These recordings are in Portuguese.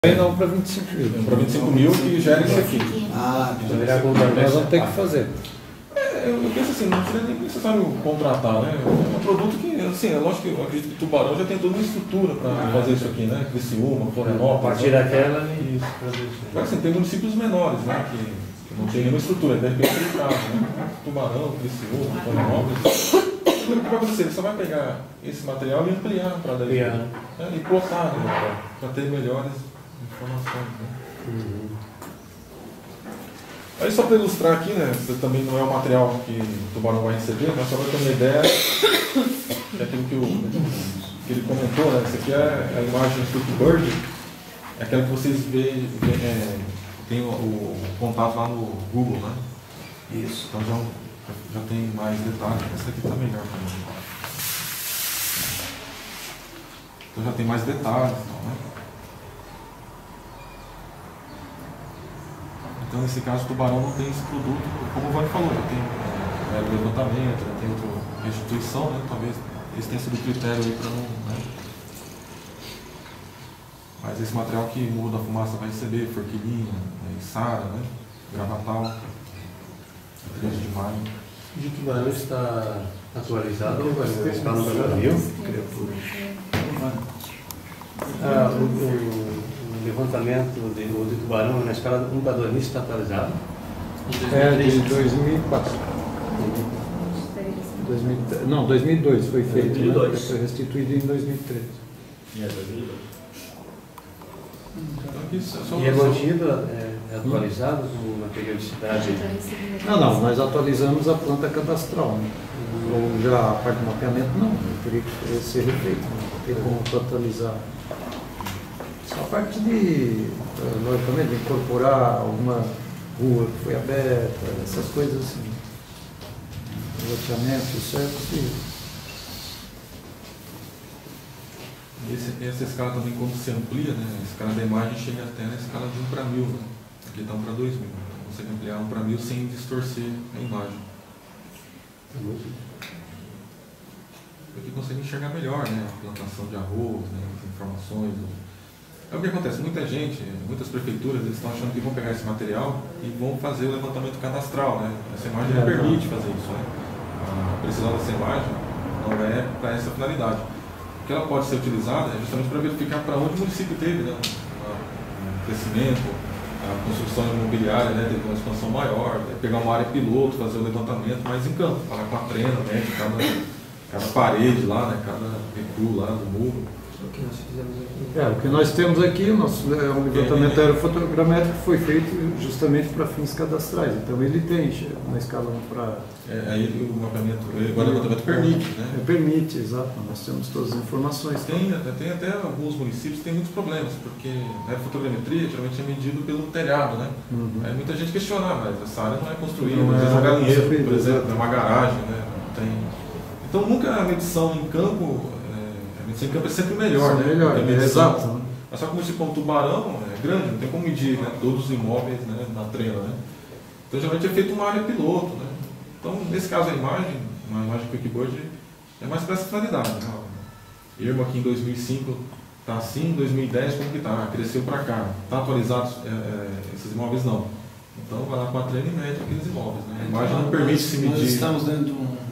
Não, para 25 mil. Para 25 mil que gera isso aqui. Nós vamos ter que fazer. Eu penso assim, não seria nem necessário contratar, né? É um produto que, assim, é lógico que eu acredito que Tubarão já tem toda uma estrutura para fazer isso aqui, né? Criciúma, Florianópolis. A partir daquela, isso. Mas assim, tem municípios menores, né? Que não tem nenhuma estrutura, de repente é o caso, né? Tubarão, Criciúma, Florianópolis. O que vai acontecer? Ele só vai pegar esse material e ampliar para daí. E plotar, né? Para ter melhores informações, né? Aí só para ilustrar aqui, né, também não é o material que o Tubarão vai receber, mas só para ter uma ideia, é aquilo que ele comentou, né, essa aqui é a imagem do Bird, é aquela que vocês veem, tem o contato lá no Google, né? Isso. Então já tem mais detalhes, essa aqui está melhor também. Então já tem mais detalhes, né? Então, nesse caso, o Tubarão não tem esse produto, como o Vani falou, já tem levantamento, já tem outra restituição, né? Talvez esse tenha sido o critério aí para não. Né? Mas esse material que o Morro da Fumaça vai receber, Forquilinha, Içara, né? Gravatal, 13 de maio. E o Tubarão está atualizado ou está no Brasil? O levantamento de Tubarão na escala 1 para 2000 está atualizado? É de 2004. Não, 2002 foi feito, 2002. Né? Foi restituído em 2013. E é 2002. E é mantido, atualizado com a periodicidade? Não, nós atualizamos a planta cadastral, né? Ou já a parte do mapeamento, não, teria que ser refeito, não tem como atualizar. Só a parte de, logicamente, de incorporar alguma rua que foi aberta, essas coisas assim. Loteamento, isso é possível. Essa escala também, quando se amplia, né, a escala da imagem chega até na escala de 1 para 1000, né? Aqui está 1 para 2000. Então, você consegue ampliar 1 para 1000 sem distorcer a imagem. Porque consegue enxergar melhor, né, a plantação de arroz, né, as informações. É o que acontece, muita gente, muitas prefeituras, eles estão achando que vão pegar esse material e vão fazer o levantamento cadastral, né? Essa imagem não permite fazer isso, né? A precisão dessa imagem não é para essa finalidade. O que ela pode ser utilizada é justamente para verificar para onde o município teve, né, um crescimento, a construção imobiliária, né, teve uma expansão maior, pegar uma área piloto, fazer o levantamento mais em campo, falar com a trena, né, de cada parede lá, né, cada recuo lá do muro. O que nós fizemos aqui? O que nós temos aqui, um levantamento aerofotogramétrico foi feito justamente para fins cadastrais. Então ele tem uma escala para. Aí o mapeamento, o levantamento permite, né? Permite, exato. Nós temos todas as informações. Tem até alguns municípios que têm muitos problemas, porque a aerofotogrametria geralmente é medido pelo telhado, né? Aí muita gente questiona, mas essa área não é construída, às vezes é um galinheiro, por exemplo, é uma garagem, né? Não tem. Então nunca a medição em campo. Em campo é sempre melhor, né? Melhor, exato. Mas só que como como Tubarão é grande, não tem como medir, né, todos os imóveis, né, na trena, né? Então geralmente é feito uma área piloto, né? Então nesse caso uma imagem QuickBird é mais para essa finalidade, né? Irma aqui em 2005 está assim, em 2010 como que está? Cresceu para cá. Está atualizado esses imóveis? Não. Então vai lá com a trena e mede aqueles imóveis, né? A imagem não permite se medir. Nós estamos dentro de um...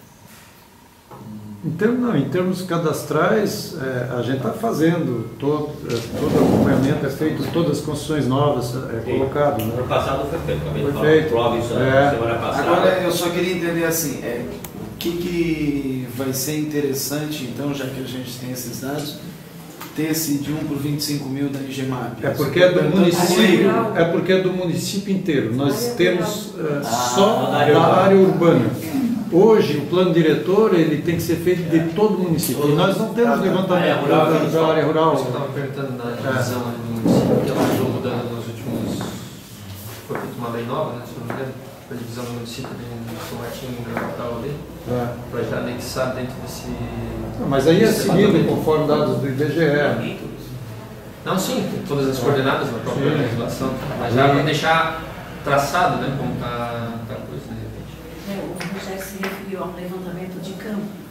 Em termos cadastrais, a gente está fazendo todo o acompanhamento, é feito, todas as construções novas colocado. Né? Ano passado foi feito, foi feito. Prova isso semana passada. Agora eu só queria entender assim, o que vai ser interessante, então, já que a gente tem esses dados, ter esse de 1 por 25 mil da IGMAP. É porque é do município inteiro. Nós temos só da área urbana. Hoje, o plano diretor ele tem que ser feito de todo o município. E nós não temos levantamento da área rural. Eu estava perguntando na divisão do município, que ela andou mudando nos últimos... Foi feita uma lei nova, né, se não me engano, para a divisão do município de São Martinho e Gravatal ali, para já anexar dentro desse... Mas aí é seguido conforme dados do IBGE. Não, sim, tem todas as coordenadas na própria legislação, mas já para deixar traçado, né, como está a coisa, de repente. O Rogério se referiu a um levantamento de campo.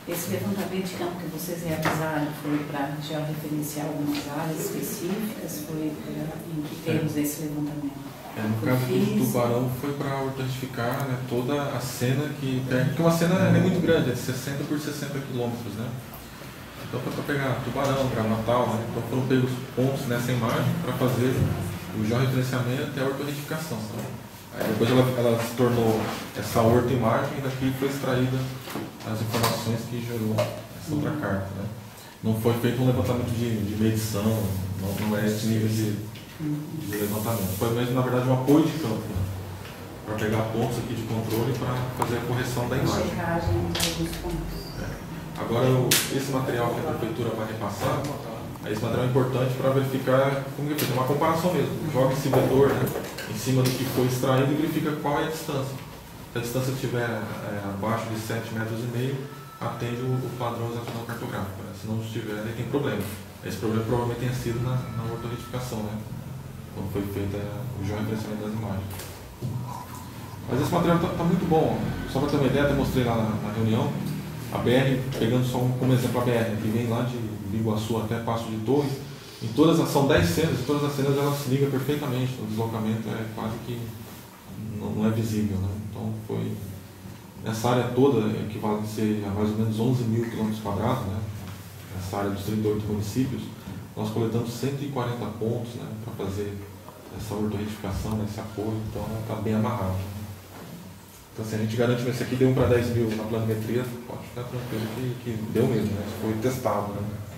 Esse levantamento de campo que vocês realizaram foi para georreferenciar algumas áreas específicas? Foi em que termos esse levantamento? No caso do Tubarão foi para hortificar, né, toda a cena porque uma cena nem muito grande, é de 60 por 60 quilômetros, né? Então foi para pegar Tubarão, Granatal, né? Então foram pegos pontos nessa imagem para fazer o georreferenciamento e a hortificação. Né? Aí depois ela se tornou essa horta-imagem e daqui foi extraída as informações que gerou essa outra carta. Né? Não foi feito um levantamento de medição, não é esse nível de levantamento. Foi mesmo, na verdade, um apoio de campo, né? Para pegar pontos aqui de controle para fazer a correção da imagem. Checagem de alguns pontos. Agora, esse material que a prefeitura vai repassar, esse material é importante para verificar como que é feito, uma comparação mesmo. Joga esse vetor, né, em cima do que foi extraído e verifica qual é a distância. Se a distância estiver abaixo de 7,5 metros, atende o padrão exatamente cartográfico. Né? Se não estiver, aí tem problema. Esse problema provavelmente tenha sido na ortoretificação, né? Quando foi feito o georreferenciamento das imagens. Mas esse material está muito bom. Só para ter uma ideia, eu mostrei lá na reunião, a BR, pegando só como exemplo a BR, que vem lá de Biguaçu até Passo de Torres, são 10 cenas, e todas as cenas elas se ligam perfeitamente, o deslocamento é quase que não é visível. Né? Então foi, nessa área toda, equivale a ser a mais ou menos 11 mil quilômetros quadrados, né? Essa área dos 38 municípios, nós coletamos 140 pontos, né, para fazer essa ortoretificação, esse apoio, então está bem amarrado. Então, se a gente garante que esse aqui deu 1 para 10 mil na planimetria, pode ficar tranquilo que deu mesmo, né? Foi testado. Né?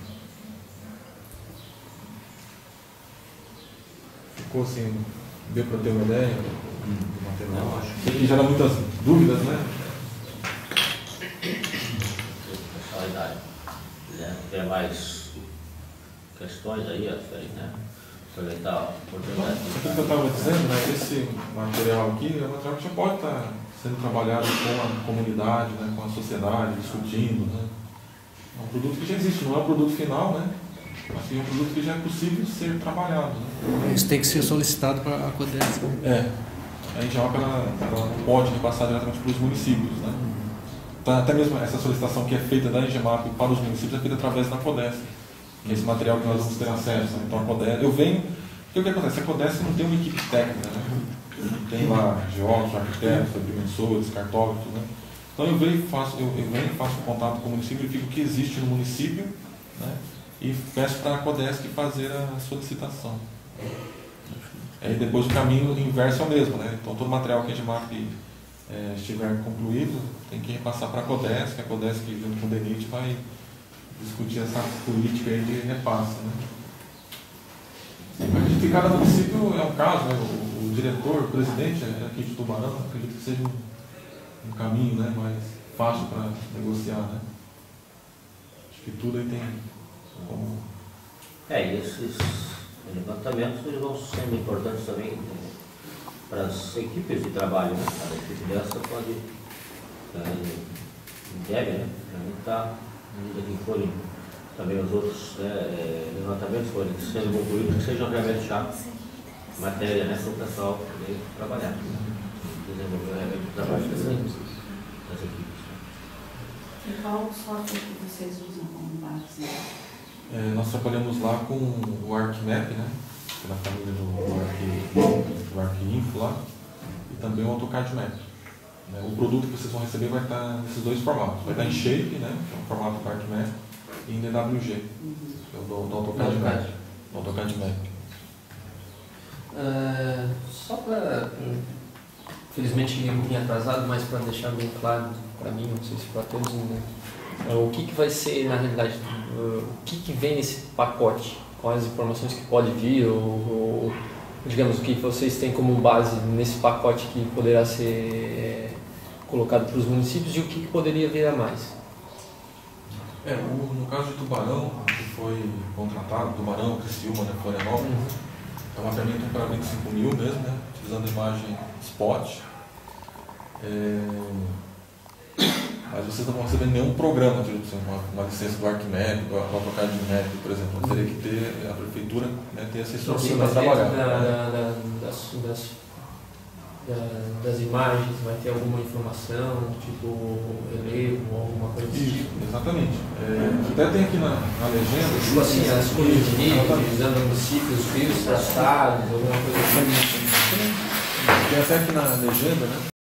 Ficou assim, deu para ter uma ideia do material? Isso aqui gera muitas dúvidas, né? Pessoal, tem mais questões aí, né? Aproveitar a oportunidade. O que eu estava dizendo, né? Esse material aqui é um material que já pode estar sendo trabalhado com a comunidade, né, com a sociedade, discutindo. Né? É um produto que já existe, não é um produto final, né? Mas é um produto que já é possível ser trabalhado. Né? Isso tem que ser solicitado para a CODES. A Engemap ela não pode repassar diretamente para os municípios. Né? Então, até mesmo essa solicitação que é feita da Engemap para os municípios é feita através da CODES, que é esse material que nós vamos ter acesso. Né? Então a CODES, porque o que acontece? A CODES não tem uma equipe técnica, né? Tem lá geólogos, arquitetos, agrimensores, cartógrafos, né? Então eu venho e faço contato com o município, verifico o que existe no município, né? E peço para a CODESC fazer a solicitação. Aí depois o caminho inverso é o mesmo, né? Então todo o material que a Engemap estiver concluído tem que repassar para a CODESC junto com o DENIT vai discutir essa política aí de repasse, né? Acredito que cada município é um caso, né? O diretor, o presidente aqui de Tubarão, acredito que seja um caminho, né, mais fácil para negociar, né? Acho que tudo aí tem como... E esses levantamentos eles vão sendo importantes também para as equipes de trabalho, né? Cada equipe dessa pode, deve, né, estar, à medida que forem também os outros levantamentos forem sendo concluídos, que sejam realmente já matéria, né, para o pessoal poder trabalhar, né? Desenvolver o trabalho das equipes. E qual software que vocês usam como base? Nós trabalhamos lá com o ArcMap, né, da família do ArcInfo lá, e também o AutoCAD Map. O produto que vocês vão receber vai estar nesses dois formatos. Vai estar em Shape, né, que é um formato do ArcMap, e em DWG, que é o do AutoCAD Map. AutoCAD Map. Só para, infelizmente um pouquinho atrasado, mas para deixar bem claro para mim, não sei se para todos, né? O que vai ser, na realidade, o que vem nesse pacote? Quais as informações que pode vir, ou digamos, o que vocês têm como base nesse pacote que poderá ser colocado para os municípios e o que poderia vir a mais? No caso de Tubarão, que foi contratado, Tubarão, Criciúma, né, Florianópolis, é um mapeamento para 25 mil mesmo, né, utilizando a imagem spot. Mas vocês não vão receber nenhum programa, tipo, uma licença do ArcMap, do AutoCAD Map, por exemplo. Teria que ter, a prefeitura, né, ter essa estrutura para trabalhar. das imagens, vai ter alguma informação, tipo relevo, alguma coisa assim? Isso, exatamente. Até tem aqui na legenda. Tipo assim, as curvas de nível, utilizando municípios, rios traçados, alguma coisa assim. Tem até aqui na legenda, né?